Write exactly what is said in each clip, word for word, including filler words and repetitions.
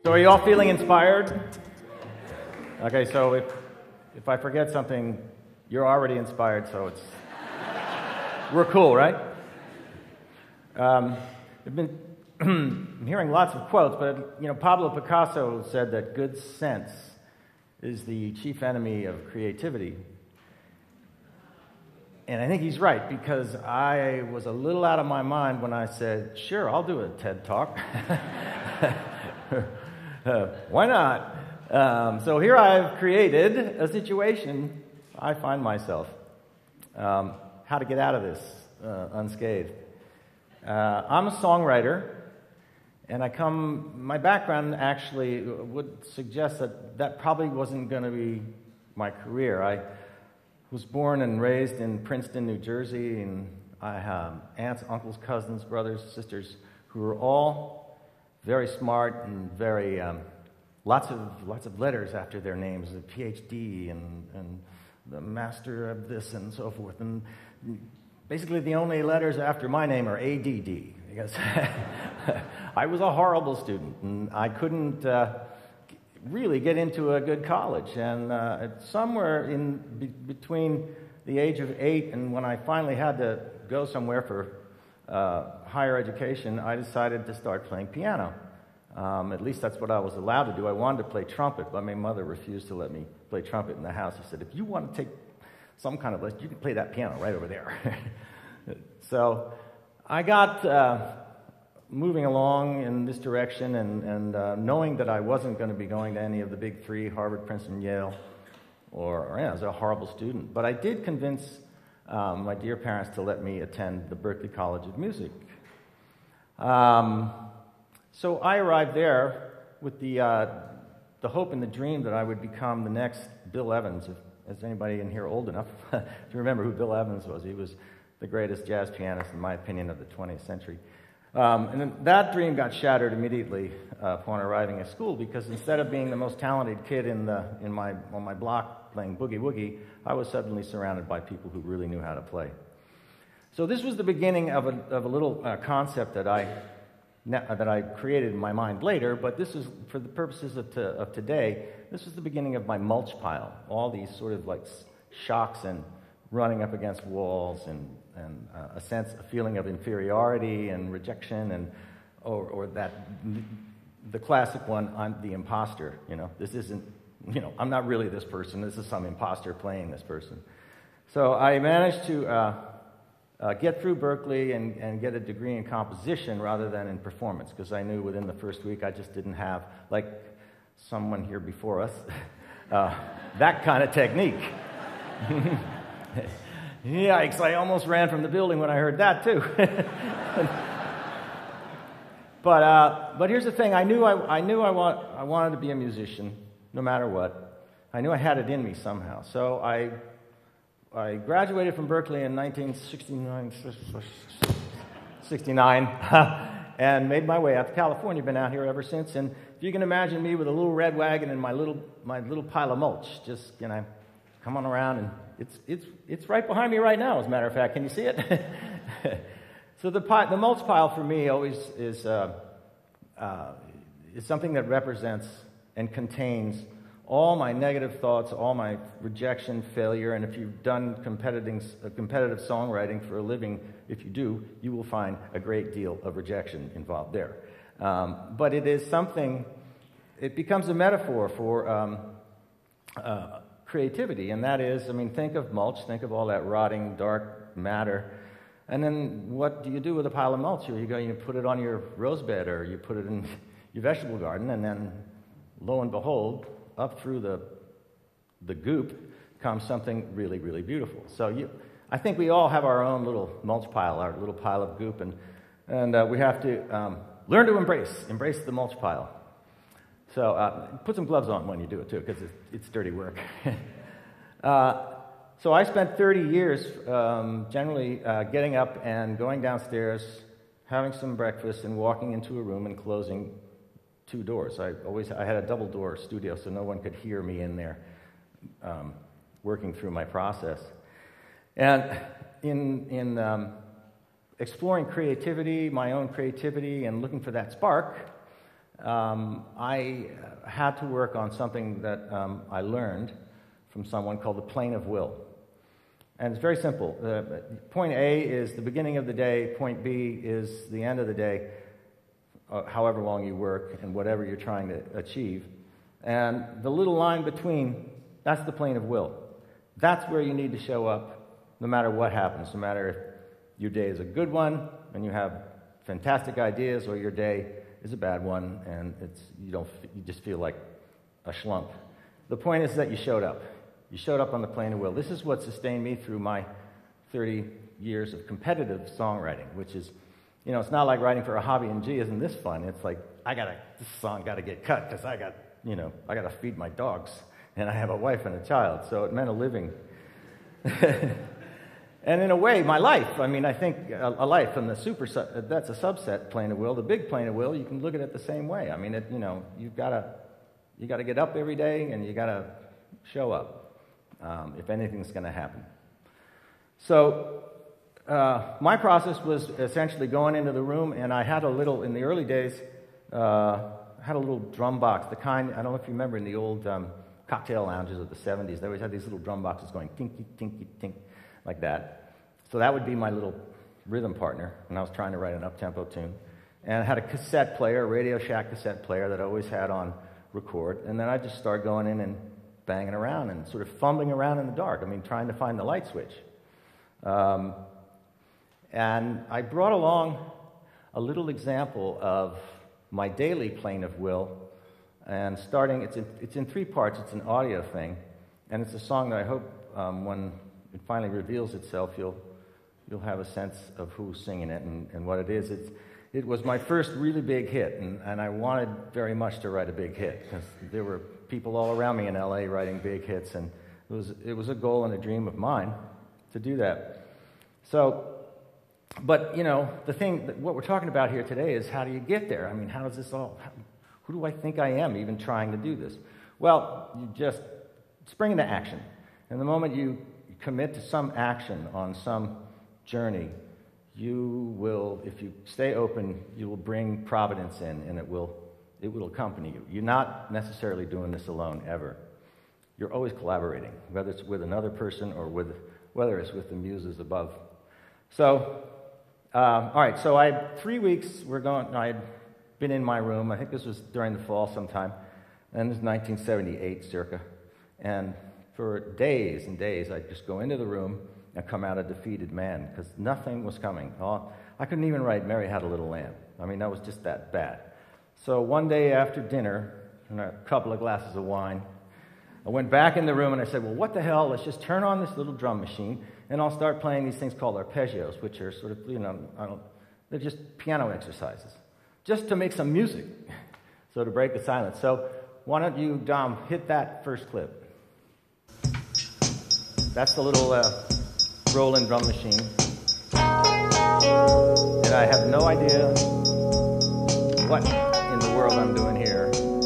So are you all feeling inspired? Okay, so if if I forget something, you're already inspired, so it's we're cool, right? Um, I've been hearing lots of quotes, but you know, Pablo Picasso said that good sense is the chief enemy of creativity. And I think he's right, because I was a little out of my mind when I said, sure, I'll do a TED Talk. uh, why not? Um, so here I've created a situation I find myself. Um, how to get out of this uh, unscathed. Uh, I'm a songwriter, and I come, my background actually would suggest that that probably wasn't going to be my career. I was born and raised in Princeton, New Jersey, and I have aunts, uncles, cousins, brothers, sisters who were all very smart and very um, lots of lots of letters after their names, a P H D and and the master of this and so forth. And basically, the only letters after my name are A D D, because I was a horrible student and I couldn't Uh, really get into a good college, and uh, somewhere in be- between the age of eight and when I finally had to go somewhere for uh, higher education, I decided to start playing piano. Um, at least that's what I was allowed to do. I wanted to play trumpet, but my mother refused to let me play trumpet in the house. She said, if you want to take some kind of lesson, you can play that piano right over there. So I got Uh, moving along in this direction, and, and uh, knowing that I wasn't going to be going to any of the big three, Harvard, Princeton, Yale, or, or yeah, I was a horrible student. But I did convince um, my dear parents to let me attend the Berklee College of Music. Um, so I arrived there with the, uh, the hope and the dream that I would become the next Bill Evans. If, is anybody in here old enough to remember who Bill Evans was? He was the greatest jazz pianist, in my opinion, of the twentieth century. Um, and then that dream got shattered immediately uh, upon arriving at school, because instead of being the most talented kid in the in my on my block playing boogie woogie, I was suddenly surrounded by people who really knew how to play. So this was the beginning of a of a little uh, concept that I that I created in my mind later. But this is, for the purposes of to, of today, this was the beginning of my mulch pile. All these sort of like shocks and running up against walls and. and uh, a sense, a feeling of inferiority and rejection, and or, or that the classic one, I'm the imposter. You know, this isn't. You know, I'm not really this person. This is some imposter playing this person. So I managed to uh, uh, get through Berklee and, and get a degree in composition rather than in performance, because I knew within the first week I just didn't have, like someone here before us, uh, that kind of technique. Yikes, I almost ran from the building when I heard that, too. but uh, but here's the thing. I knew I, I knew I, want, I wanted to be a musician, no matter what. I knew I had it in me somehow. So I I graduated from Berklee in nineteen sixty-nine, sixty-nine and made my way out to California. Been out here ever since. And if you can imagine me with a little red wagon and my little my little pile of mulch, just, you know, come on around, and it's it's it's right behind me right now, as a matter of fact. Can you see it? So the pi- the mulch pile for me always is uh, uh, is something that represents and contains all my negative thoughts, all my rejection, failure, and if you've done competitive uh, competitive songwriting for a living, if you do, you will find a great deal of rejection involved there. Um, but it is something. It becomes a metaphor for. Um, uh, creativity, and that is, I mean, think of mulch, think of all that rotting, dark matter, and then what do you do with a pile of mulch? You go, you put it on your rose bed, or you put it in your vegetable garden, and then, lo and behold, up through the the goop comes something really, really beautiful. So you, I think we all have our own little mulch pile, our little pile of goop, and and uh, we have to um, learn to embrace, embrace the mulch pile. So uh, put some gloves on when you do it, too, because it's, it's dirty work. uh, so I spent thirty years um, generally uh, getting up and going downstairs, having some breakfast, and walking into a room and closing two doors. I always I had a double-door studio, so no one could hear me in there um, working through my process. And in, in um, exploring creativity, my own creativity, and looking for that spark, um, I had to work on something that um, I learned from someone called the plane of will. And it's very simple. Uh, point A is the beginning of the day. Point B is the end of the day, uh, however long you work and whatever you're trying to achieve. And the little line between, that's the plane of will. That's where you need to show up no matter what happens, no matter if your day is a good one and you have fantastic ideas, or your day is a bad one and it's you don't you just feel like a schlump. The point is that you showed up. You showed up on the plane of will. This is what sustained me through my thirty years of competitive songwriting, which is, you know, it's not like writing for a hobby and, gee, isn't this fun? It's like, I gotta, this song gotta get cut because I got, you know, I gotta feed my dogs and I have a wife and a child, so it meant a living. And in a way, my life, I mean, I think a, a life, and the super, that's a subset plane of will. The big plane of will, you can look at it the same way. I mean, it, you know, you've gotta, you gotta get up every day and you gotta show up. Um, if anything's going to happen. So uh, my process was essentially going into the room, and I had a little, in the early days, uh, had a little drum box, the kind, I don't know if you remember in the old um, cocktail lounges of the seventies, they always had these little drum boxes going tinky, tinky, tink, like that. So that would be my little rhythm partner when I was trying to write an up-tempo tune. And I had a cassette player, a Radio Shack cassette player that I always had on record, and then I just started going in and banging around and sort of fumbling around in the dark. I mean, trying to find the light switch. Um, and I brought along a little example of my daily plane of will. And starting, it's in, it's in three parts. It's an audio thing. And it's a song that I hope um, when it finally reveals itself, you'll you'll have a sense of who's singing it and, and what it is. It's, it was my first really big hit, and, and I wanted very much to write a big hit because there were people all around me in L A writing big hits, and it was it was a goal and a dream of mine to do that. So, but you know, the thing, that what we're talking about here today is how do you get there? I mean, how does this all, how, who do I think I am even trying to do this? Well, you just spring into action. And the moment you commit to some action on some journey, you will, if you stay open, you will bring providence in, and it will It will accompany you. You're not necessarily doing this alone, ever. You're always collaborating, whether it's with another person or with, whether it's with the muses above. So, um, all right, so I had three weeks, we're going, I had been in my room, I think this was during the fall sometime, and this was nineteen seventy-eight circa, and for days and days, I'd just go into the room and come out a defeated man, because nothing was coming. Oh, I couldn't even write Mary Had a Little Lamb. I mean, that was just that bad. So one day after dinner, and a couple of glasses of wine, I went back in the room and I said, well, what the hell, let's just turn on this little drum machine and I'll start playing these things called arpeggios, which are sort of, you know, I don't, they're just piano exercises, just to make some music, so to break the silence. So why don't you, Dom, hit that first clip. That's the little uh, rolling drum machine. And I have no idea what in the world I'm doing here.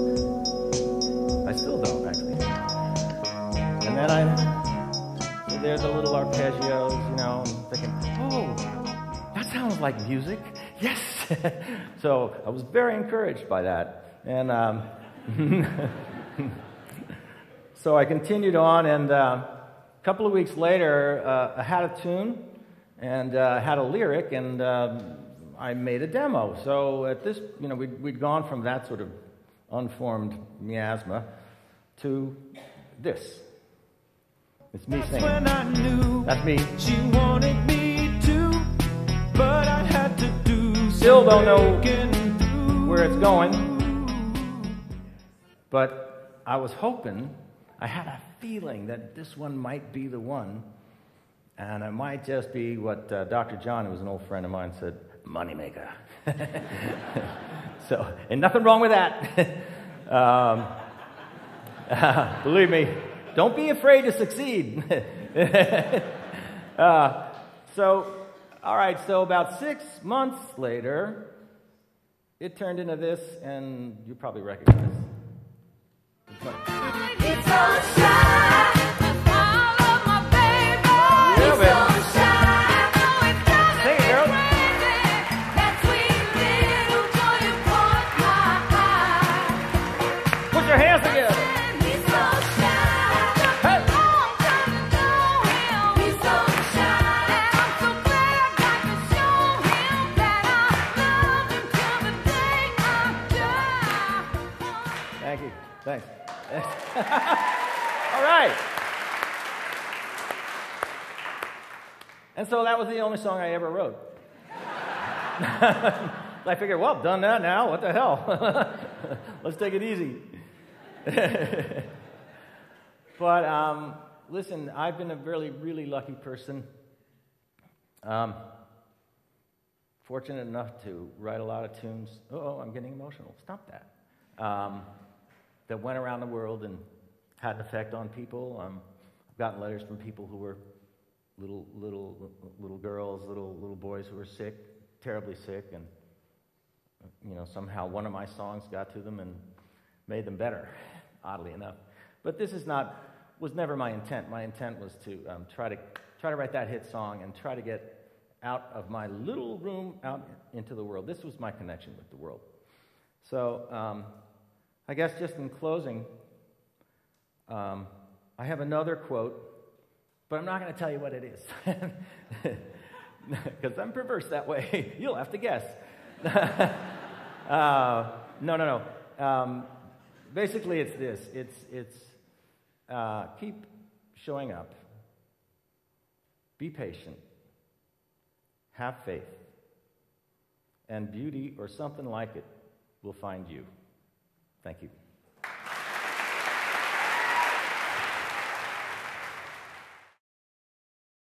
I still don't, actually. And then I, so there's a little arpeggios, you know, I'm thinking, oh, that sounds like music. Yes! So I was very encouraged by that. And um, so I continued on, and uh, a couple of weeks later, uh, I had a tune and uh, had a lyric, and um, I made a demo. So at this, you know, we'd, we'd gone from that sort of unformed miasma to this. It's me singing. When I knew That's me. She wanted me to, but I had to do. Still don't know where it's going, but I was hoping, I had a feeling that this one might be the one, and it might just be what uh, Doctor John, who was an old friend of mine, said, moneymaker. So, and nothing wrong with that. um, uh, believe me, don't be afraid to succeed. uh, so, all right, so about six months later, it turned into this, and you probably recognize it. It's so shy. All right. And so that was the only song I ever wrote. I figured, well, done that now. What the hell? Let's take it easy. But um, listen, I've been a really, really lucky person. Um, fortunate enough to write a lot of tunes. Oh, I'm getting emotional. Stop that. Um, that went around the world and had an effect on people. Um, I've gotten letters from people who were little, little, little girls, little, little boys who were sick, terribly sick, and you know somehow one of my songs got to them and made them better, oddly enough. But this is not was never my intent. My intent was to um, try to try to write that hit song and try to get out of my little room out into the world. This was my connection with the world. So um, I guess just in closing, um, I have another quote, but I'm not going to tell you what it is because I'm perverse that way. You'll have to guess. uh, no, no, no. Um, basically, it's this. It's it's uh, keep showing up. Be patient. Have faith. And beauty or something like it will find you. Thank you.